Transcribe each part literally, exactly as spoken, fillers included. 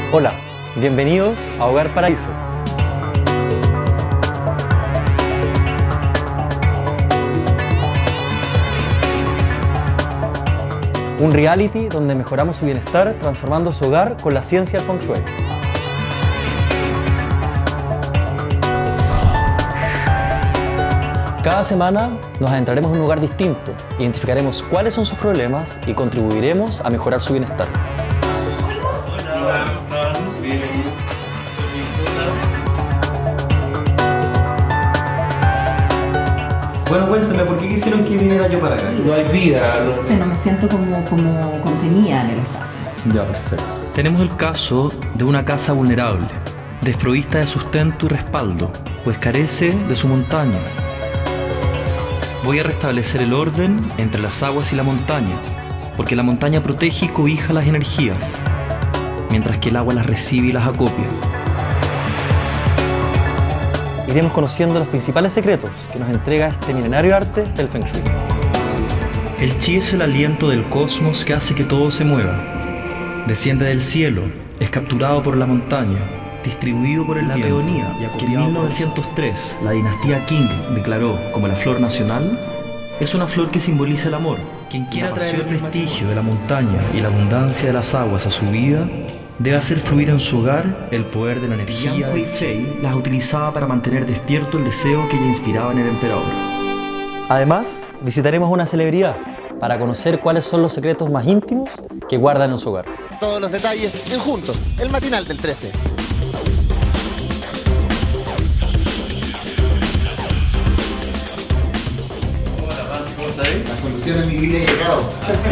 Hola, bienvenidos a Hogar Paraíso. Un reality donde mejoramos su bienestar transformando su hogar con la ciencia del Feng Shui. Cada semana nos adentraremos en un lugar distinto, identificaremos cuáles son sus problemas y contribuiremos a mejorar su bienestar. Bueno, cuéntame, ¿por qué quisieron que viniera yo para acá? No hay vida. No sé, no me siento como, como contenida en el espacio. Ya, perfecto. Tenemos el caso de una casa vulnerable, desprovista de sustento y respaldo, pues carece de su montaña. Voy a restablecer el orden entre las aguas y la montaña, porque la montaña protege y cobija las energías, mientras que el agua las recibe y las acopia. Iremos conociendo los principales secretos que nos entrega este milenario arte del Feng Shui. El chi es el aliento del cosmos que hace que todo se mueva. Desciende del cielo, es capturado por la montaña, distribuido por el la peonía, que en mil novecientos tres la dinastía Qing declaró como la flor nacional. Es una flor que simboliza el amor. Quien quiera traer el prestigio de la montaña y la abundancia de las aguas a su vida, debe hacer fluir en su hogar el poder de la energía. Yang Huifei las utilizaba para mantener despierto el deseo que ella inspiraba en el emperador. Además, visitaremos una celebridad para conocer cuáles son los secretos más íntimos que guardan en su hogar. Todos los detalles en Juntos, el matinal del trece. La solución a mi vida ha llegado.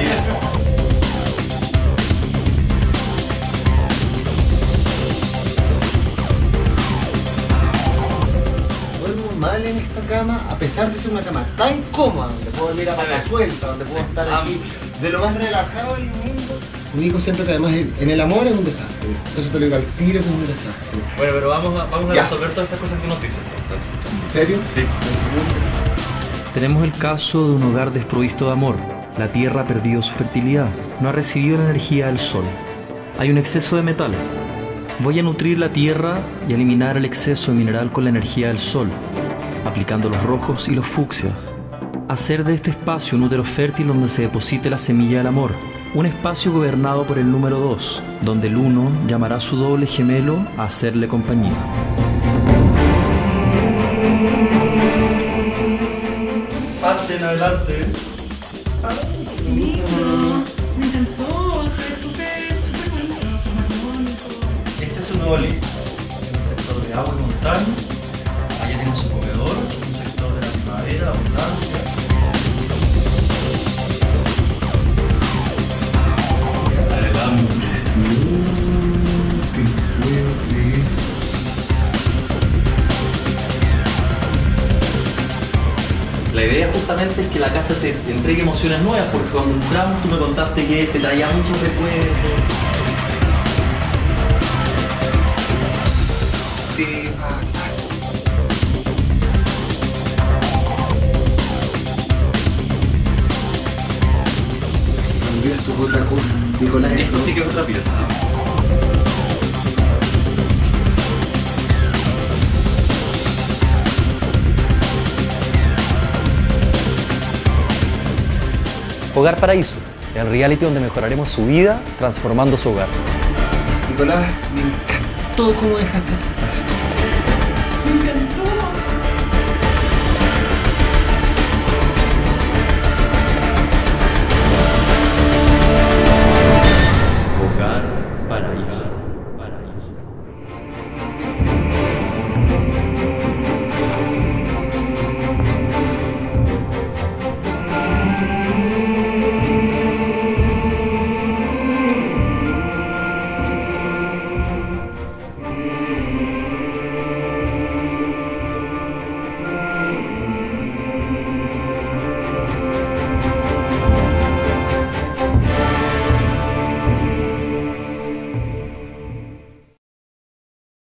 Duermo mal en esta cama, a pesar de ser una cama tan cómoda, donde puedo dormir a pata suelta, donde puedo estar aquí de lo más relajado del mundo. Único, siento que además en el amor es un desastre. Entonces te lo digo al tiro, que es un desastre. Bueno, pero vamos a, vamos a Ya. resolver todas estas cosas que nos dicen. ¿En serio? Sí. Tenemos el caso de un hogar desprovisto de amor. La tierra ha perdido su fertilidad, no ha recibido la energía del sol. Hay un exceso de metal. Voy a nutrir la tierra y eliminar el exceso de mineral con la energía del sol, aplicando los rojos y los fucsias. Hacer de este espacio un útero fértil donde se deposite la semilla del amor. Un espacio gobernado por el número dos, donde el uno llamará a su doble gemelo a hacerle compañía. Pasen adelante. Lindo, me encantó, fue súper, súper bonito, súper armónico. Este es un nuevo libro. Un sector de agua y montaña. Allá tiene su comedor. Un sector de la primavera, abundancia. Adelante. La idea justamente es que la casa te entregue emociones nuevas, porque cuando entramos tú me contaste que te traía muchos recuerdos. Sí. También esto es otra cosa. Nicolás, Esto sí que es otra pieza. Hogar Paraíso, el reality donde mejoraremos su vida transformando su hogar. Nicolás, me encantó cómo dejaste este espacio.